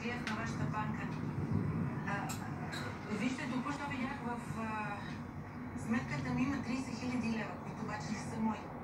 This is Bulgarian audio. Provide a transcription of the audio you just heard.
клиент на вашата банка. Вижте, току-що видях в сметката ми има 30 000 лева, които обаче не са мои.